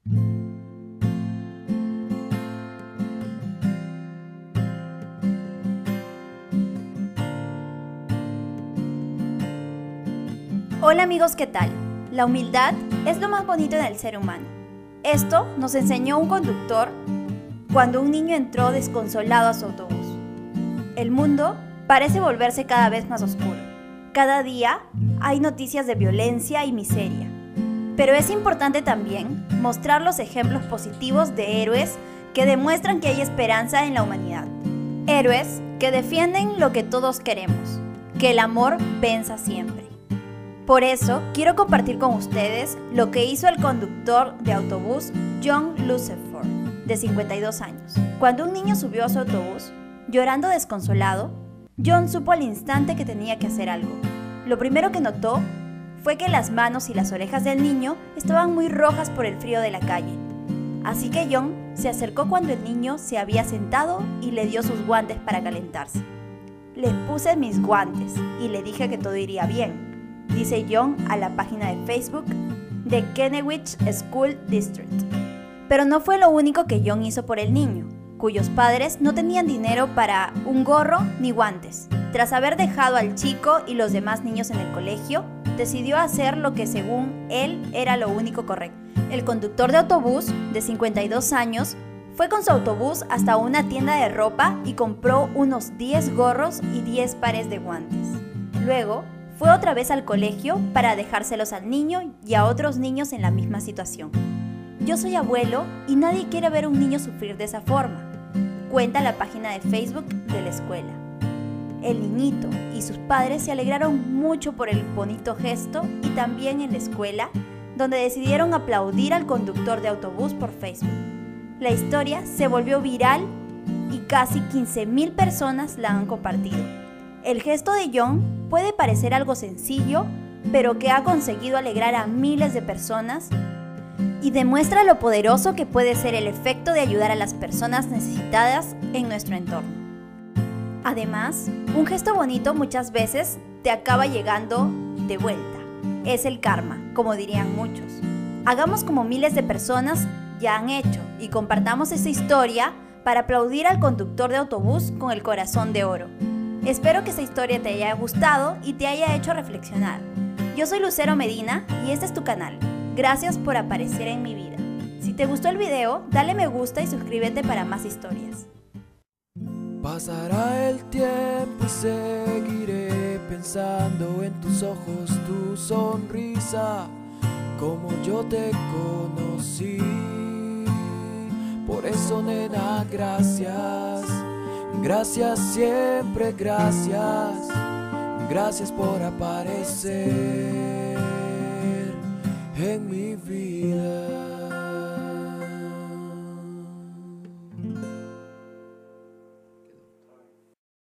Hola amigos, ¿qué tal? La humildad es lo más bonito en el ser humano. Esto nos enseñó un conductor cuando un niño entró desconsolado a su autobús. El mundo parece volverse cada vez más oscuro. Cada día hay noticias de violencia y miseria. Pero es importante también mostrar los ejemplos positivos de héroes que demuestran que hay esperanza en la humanidad. Héroes que defienden lo que todos queremos, que el amor venza siempre. Por eso, quiero compartir con ustedes lo que hizo el conductor de autobús John Lucifer, de 52 años. Cuando un niño subió a su autobús, llorando desconsolado, John supo al instante que tenía que hacer algo. Lo primero que notó fue que las manos y las orejas del niño estaban muy rojas por el frío de la calle. Así que John se acercó cuando el niño se había sentado y le dio sus guantes para calentarse. «Le puse mis guantes y le dije que todo iría bien», dice John a la página de Facebook de Kennewick School District. Pero no fue lo único que John hizo por el niño, cuyos padres no tenían dinero para un gorro ni guantes. Tras haber dejado al chico y los demás niños en el colegio, decidió hacer lo que según él era lo único correcto. El conductor de autobús, de 52 años, fue con su autobús hasta una tienda de ropa y compró unos 10 gorros y 10 pares de guantes. Luego, fue otra vez al colegio para dejárselos al niño y a otros niños en la misma situación. Yo soy abuelo y nadie quiere ver a un niño sufrir de esa forma, cuenta la página de Facebook de la escuela. El niñito y sus padres se alegraron mucho por el bonito gesto y también en la escuela, donde decidieron aplaudir al conductor de autobús por Facebook. La historia se volvió viral y casi 15,000 personas la han compartido. El gesto de John puede parecer algo sencillo, pero que ha conseguido alegrar a miles de personas y demuestra lo poderoso que puede ser el efecto de ayudar a las personas necesitadas en nuestro entorno. Además, un gesto bonito muchas veces te acaba llegando de vuelta. Es el karma, como dirían muchos. Hagamos como miles de personas ya han hecho y compartamos esa historia para aplaudir al conductor de autobús con el corazón de oro. Espero que esta historia te haya gustado y te haya hecho reflexionar. Yo soy Lucero Medina y este es tu canal. Gracias por aparecer en mi vida. Si te gustó el video, dale me gusta y suscríbete para más historias. Pasará el tiempo y seguiré pensando en tus ojos, tu sonrisa, como yo te conocí. Por eso, nena, gracias. Gracias siempre, gracias. Gracias por aparecer.